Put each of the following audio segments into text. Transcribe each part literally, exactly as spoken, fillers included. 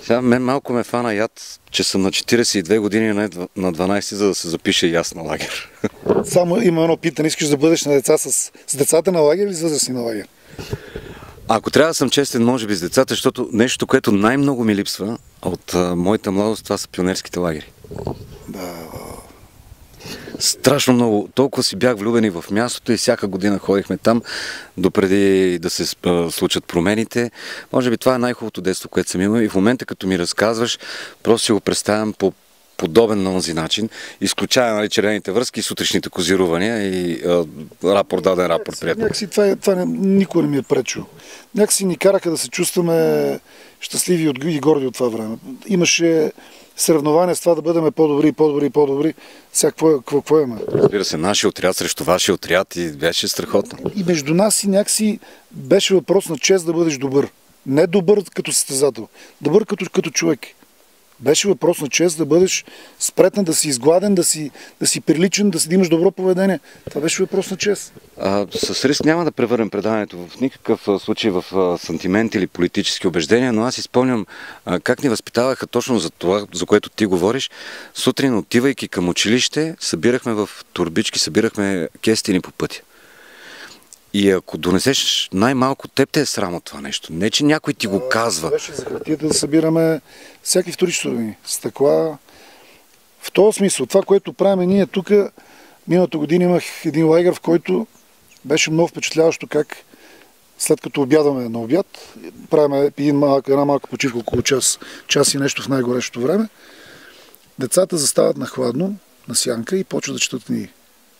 Сега мен малко ме фана яд, че съм на четиридесет и две години, не на дванадесет, за да се запише и аз на лагер. Само има едно питане. Искаш да бъдеш на деца с, с децата на лагер или с възрастни на лагер? Ако трябва да съм честен, може би с децата, защото нещо, което най-много ми липсва от а, моята младост, това са пионерските лагери. Да. Страшно много. Толкова си бях влюбени в мястото и всяка година ходихме там, допреди да се случат промените. Може би това е най-хубавото детство, което съм имал. И в момента, като ми разказваш, просто си го представям по подобен на този начин. Изключая, нали, червените връзки, сутрешните козирувания и а, рапорт даден рапорт, приятел. Някакси това, е, това не, никога не ми е пречило. Някакси ни караха да се чувстваме щастливи и горди от това време. Имаше съревнования с това да бъдем по-добри, по-добри, по-добри. Сега какво, какво, какво има? Разбира се, нашия отряд срещу вашия отряд и беше страхотно. И между нас и някакси беше въпрос на чест да бъдеш добър. Не добър като състезател, добър като, като човек. Беше въпрос на чест да бъдеш спретен, да си изгладен, да си, да си приличен, да си да имаш добро поведение. Това беше въпрос на чест. А, с риск няма да превърнем предаването в никакъв случай в а, сантимент или политически убеждения, но аз изпомням а, как ни възпитаваха точно за това, за което ти говориш. Сутрин, отивайки към училище, събирахме в турбички, събирахме кестини по пътя. И ако донесеш най-малко, теб те е срам от това нещо. Не, че някой ти го казва. Беше за хартията да събираме всяки вторични суровини. Стъкла. В този смисъл, това, което правим ние тук, миналата година имах един лагер, в който беше много впечатляващо как след като обядаме на обяд, правим един малък, една малка почивка около час, час и нещо в най-горещото време, децата застават на хладно, на сянка и почват да четат книги.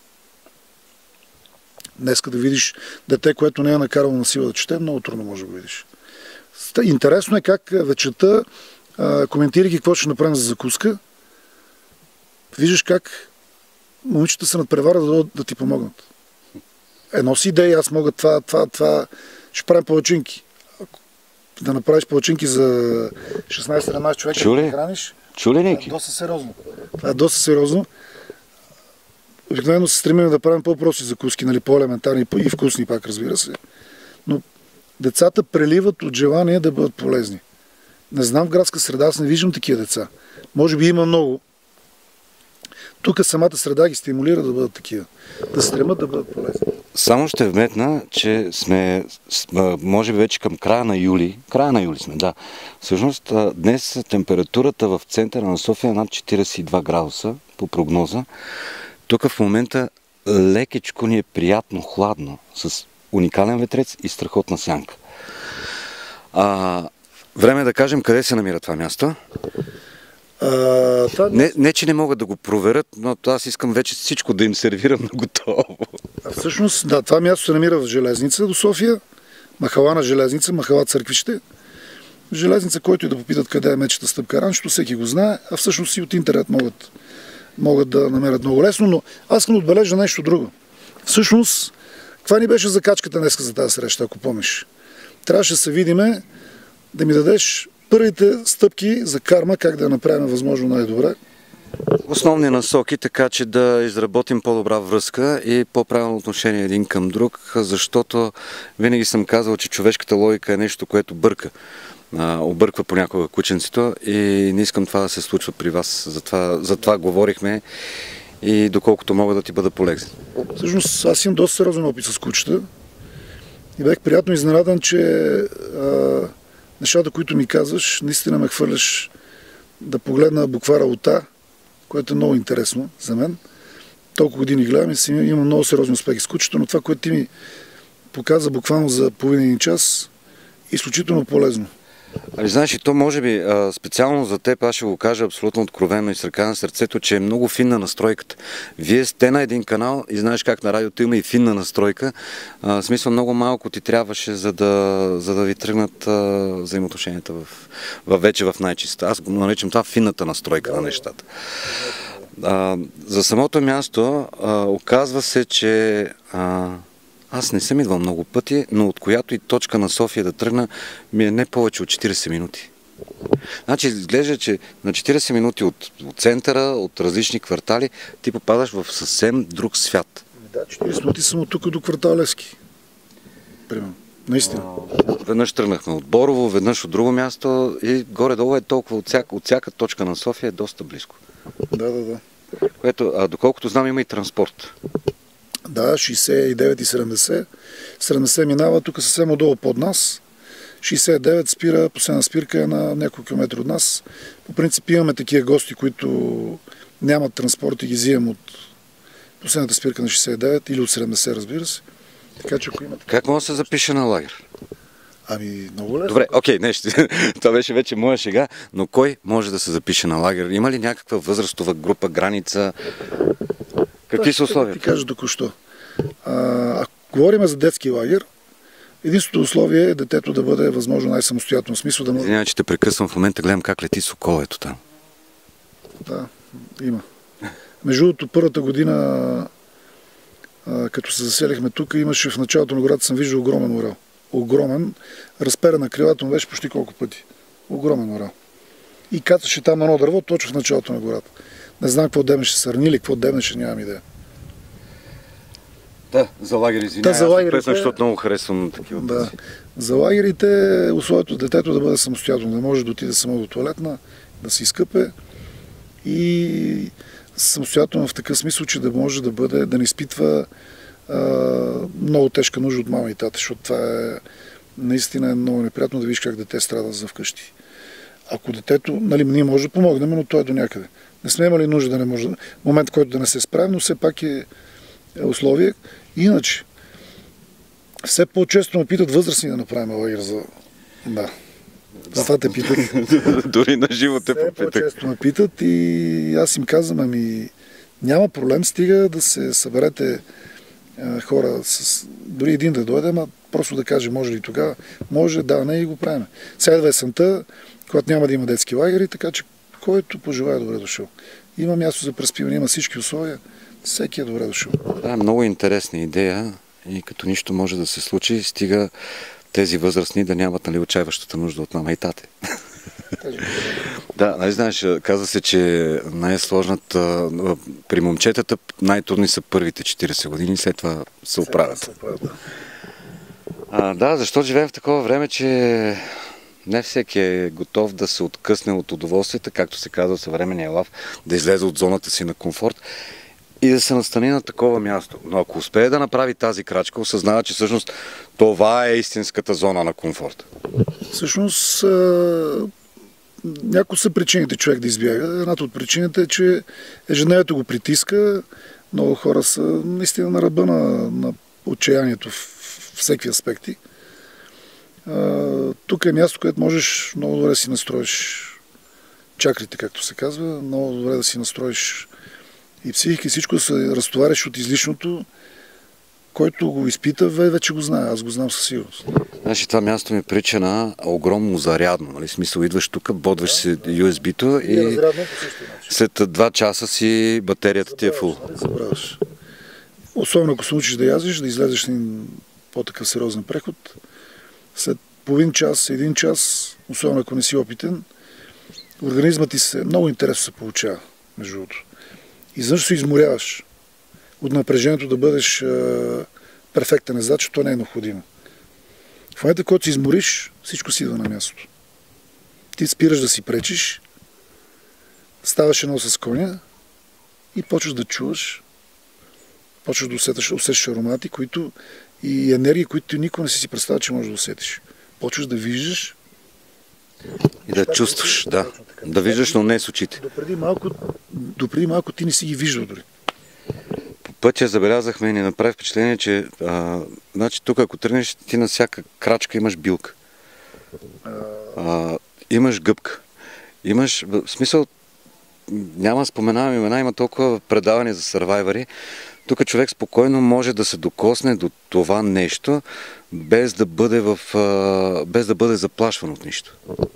Днеска да видиш дете, което не е накарало на сила да чете, много трудно може да го видиш. Интересно е как вечерта, коментирайки какво ще направим за закуска, виждаш как момичета се надпреварят да, да ти помогнат. Едно си идея, аз мога това, това, това, ще правим палачинки. Да направиш палачинки за шестнадесет-седемнадесет човека, Чули? да храниш, Чули, това е доста сериозно. Това е доста сериозно. Обикновено се стремим да правим по-прости закуски, нали, по-елементарни и вкусни пак, разбира се. Но децата преливат от желание да бъдат полезни. Не знам в градска среда, аз не виждам такива деца. Може би има много. Тук самата среда ги стимулира да бъдат такива. Да стремат да бъдат полезни. Само ще вметна, че сме, може би вече към края на юли. Края на юли сме, да. Всъщност, днес температурата в центъра на София е над четиридесет и два градуса по прогноза. Тук в момента лекичко ни е приятно хладно, с уникален ветрец и страхотна сянка. А, време е да кажем къде се намира това място. А, това... Не, не, че не могат да го проверят, но аз искам вече всичко да им сервирам на готово. А всъщност, да, това място се намира в Железница до София, махала на Железница, махала Църквище. В Железница, който и да попитат къде е мечета Стъпка Ранчето, всеки го знае, а всъщност и от интернет могат, могат да намерят много лесно, но аз искам да отбележа нещо друго. Всъщност, каква ни беше закачката днеска за тази среща, ако помниш? Трябваше да се видиме, да ми дадеш първите стъпки за карма, как да я направим възможно най-добре. Основни насоки, така че да изработим по-добра връзка и по-правилно отношение един към друг, защото винаги съм казал, че човешката логика е нещо, което бърка. Обърква понякога кученцето и не искам това да се случва при вас. Затова, затова говорихме и доколкото мога да ти бъда полезен. Всъщност аз имам доста сериозен опит с кучета и бях приятно изненадан, че а, нещата, които ми казваш, наистина ме хвърляш да погледна буквара Ота, което е много интересно за мен. Толкова години гледам и си имам много сериозни успехи с кучета, но това, което ти ми показа буквално за половин час, е изключително полезно. Ами знаеш, и то може би специално за теб, аз ще го кажа абсолютно откровено и с ръка на сърцето, че е много финна настройката. Вие сте на един канал и знаеш как на радиото има и финна настройка. В смисъл много малко ти трябваше, за да, за да ви тръгнат а, взаимоотношенията в, в, вече в най-чиста. Аз го наричам това финната настройка на нещата. А, за самото място а, оказва се, че а, аз не съм идвал много пъти, но от която и точка на София да тръгна ми е не повече от четиридесет минути. Значи изглежда, че на четиридесет минути от, от центъра, от различни квартали, ти попадаш в съвсем друг свят. Да, четиридесет минути съм от тук до квартал Левски. Примерно. Наистина. Веднъж тръгнахме от Борово, веднъж от друго място и горе-долу е толкова от всяка, от всяка точка на София е доста близко. Да, да, да. Което, а доколкото знам, има и транспорт. Да, шейсет и девет и седемдесет. седемдесет минава тук съвсем отдолу под нас. шейсет и девет спира, последна спирка е на няколко километри от нас. По принцип имаме такива гости, които нямат транспорт и ги взимам от последната спирка на шейсет и девет или от седемдесет, разбира се. Така че ако имате... Как може да се запише на лагер? Ами, много лесно. Добре, окей, не, ще... това беше вече моя шега, но кой може да се запише на лагер? Има ли някаква възрастова група, граница? Какви са условията? Ти кажа току-що. Ако говорим за детски лагер, единственото условие е детето да бъде възможно най-самостоятелно. Смисъл да може... Извинявай, че те прекъсвам в момента, гледам как лети соколето там. Да, има. Между другото, първата година, като се заселихме тук, имаше в началото на гората, съм виждал огромен орел. Огромен. Разпера на крилата му беше почти колко пъти. Огромен орел. И кацаше там едно дърво, точно в началото на гората. Не знам какво демеше, сърни или какво демеше, нямам идея. Да, за лагер, извинявай, да, за лагерите... аз защото много харесвам такива да. пъти. За лагерите условието детето да бъде самостоятелно, да може да отиде само до туалетна, да се изкъпе и самостоятелно в такъв смисъл, че да може да бъде, да не изпитва а, много тежка нужда от мама и тата, защото това е наистина е много неприятно да видиш как дете страда за вкъщи. Ако детето, нали, ние може да помогнем, но той е до някъде. Не сме имали нужда да не може, момент, който да не се справим, но все пак е условие. Иначе, все по-често ме питат възрастни да направим лагер за... Да. Затова те питат. Дори на живо те попитах. Все по-често ме питат и аз им казвам, ами няма проблем, стига да се съберете а, хора, с... дори един да дойде, ама просто да каже, може ли тогава? Може, да, не и го правим. Сега идва есента, когато няма да има детски лагери, така че който пожелая, добре дошъл. Има място за преспиване, има всички условия. Всеки е добре дошъл. Да, много интересна идея и като нищо може да се случи, стига тези възрастни да нямат, нали, отчаиващата нужда от мама и тате. Да, нали знаеш, каза се, че най-сложната при момчетата най-трудни са първите четирийсет години, след това се оправят. А, да, защо живеем в такова време, че не всеки е готов да се откъсне от удоволствията, както се казва в съвременния лав, да излезе от зоната си на комфорт и да се настани на такова място. Но ако успее да направи тази крачка, осъзнава, че всъщност това е истинската зона на комфорт. Всъщност, някои са причините човек да избяга. Едната от причините е, че ежедневието го притиска. Много хора са наистина на ръба на, на отчаянието в всеки аспекти. Тук е място, където можеш много добре да си настроиш чакрите, както се казва, много добре да си настроиш и психика, и всичко да се разтовариш от излишното, който го изпита, вече го знае. Аз го знам със сигурност. Значи това място ми прилича на огромно зарядно. Нали? В смисъл, идваш тук, бодваш си ю ес би-то и, и след два часа си батерията ти е фул. Забравяш. Особено ако се учиш да язиш, да излезеш на по-такъв сериозен преход. След половин час, един час, особено ако не си опитен, организмът ти се много интересно се получава, между другото. И защо се изморяваш от напрежението да бъдеш а, перфектен ездач, че то не е необходимо. В момента, когато се измориш, всичко си идва на място. Ти спираш да си пречиш, ставаш едно с коня и почваш да чуваш, почваш да усетиш, усещаш аромати, които и енергии, които никога не си си представя, че можеш да усетиш. Почваш да виждаш и да чувстваш, да. Да виждаш, но не с очите. Допреди малко, допреди малко ти не си ги виждал дори. По пътя забелязахме и ни направи впечатление, че а, значи, тук ако тръгнеш, ти на всяка крачка имаш билка. А, имаш гъбка. Имаш, в смисъл, няма споменавам имена, има толкова предавания за сървайвари. Тук човек спокойно може да се докосне до това нещо, без да бъде, в, без да бъде заплашван от нищо.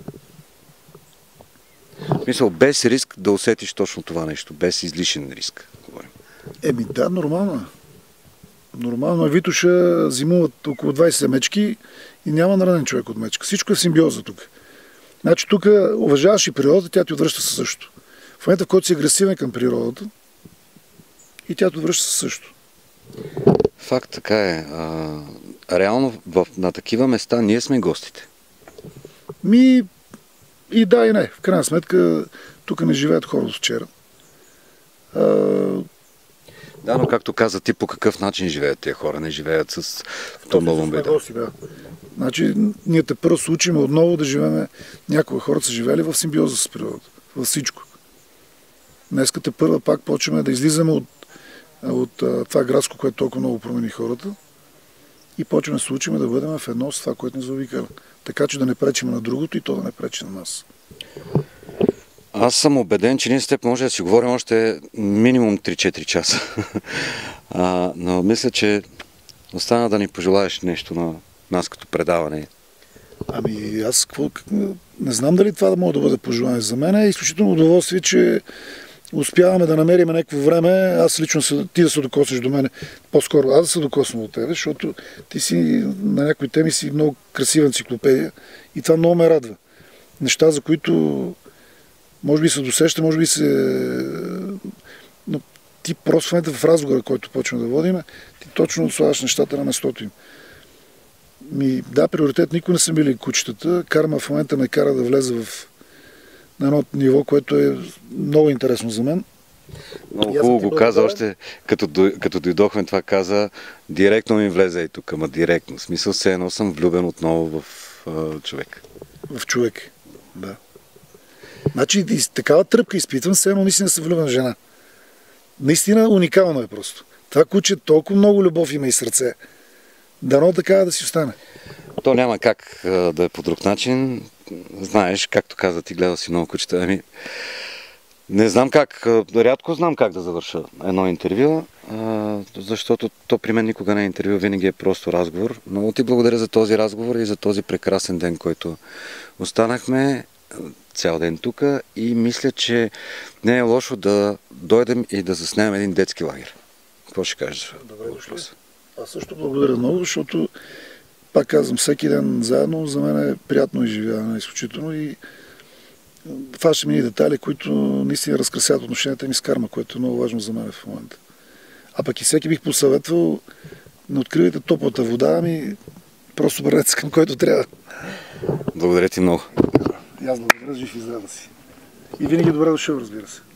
В смисъл, без риск да усетиш точно това нещо, без излишен риск. Говорим. Еми да, нормално е. Нормално е. Витоша зимуват около двайсет мечки и няма наранен човек от мечка. Всичко е симбиоза тук. Значи тук уважаваш и природата, тя ти отвръща със също. В момента, в който си агресивен към природата, и тя те връща също. Факт, така е. А, реално в, на такива места ние сме гостите. Ми и да, и не. В крайна сметка, тук не живеят хора от вчера. А... Да, но както каза ти, по какъв начин живеят тези хора? Не живеят с тумбалом беда. Да. Значи, ние те първо се учим отново да живеем. Някои хора са живели в симбиоза с природата. Във всичко. Днеска те първа пак почваме да излизаме от, от това градско, което толкова много промени хората и почваме да се учим да бъдем в едно с това, което ни заобикаля. Така че да не пречим на другото и то да не пречи на нас. Аз съм убеден, че ние с теб може да си говорим още минимум три-четири часа. а, но мисля, че остана да ни пожелаеш нещо на нас като предаване. Ами аз какво, не знам дали това да може да бъде пожелание за мен. Е изключително удоволствие, че успяваме да намерим някакво време. Аз лично се, ти да се докоснеш до мене, по-скоро аз да се докосвам от тебе, защото ти си на някои теми си много красива енциклопедия и това много ме радва. Неща, за които може би се досеща, може би се... Но ти просто в момента в разговора, който почваме да водим, ти точно слагаш нещата на местото им. Ми, да, приоритет никога не са били кучетата. Карма в момента ме кара да влезе в на едно ниво, което е много интересно за мен. Много хубаво го каза още, като, като дойдохме това каза, директно ми влезе и тук, ама директно. В смисъл се едно съм влюбен отново в а, човек. В човек, да. Значи такава тръпка изпитвам, все едно наистина съм влюбен в жена. Наистина уникално е просто. Това куче толкова много любов има и сърце. Дано така да си остане. То няма как а, да е по друг начин. Знаеш, както каза ти, гледал си много кучета. Ами, не знам как, рядко знам как да завърша едно интервю, а, защото то при мен никога не е интервю, винаги е просто разговор. Много ти благодаря за този разговор и за този прекрасен ден, който останахме цял ден тук и мисля, че не е лошо да дойдем и да заснемем един детски лагер. Какво ще кажеш? Добре дошли. Аз също благодаря много, защото пак казвам, всеки ден заедно за мен е приятно изживяване, изключително и това ще ми е детайли, които наистина разкрасяват отношенията ми с карма, което е много важно за мен в момента. А пък и всеки бих посъветвал, не откривайте топлата вода, ами просто бъдете към който трябва. Благодаря ти много. И аз благодаря, жив и здрав си. И винаги добре дошъл, разбира се.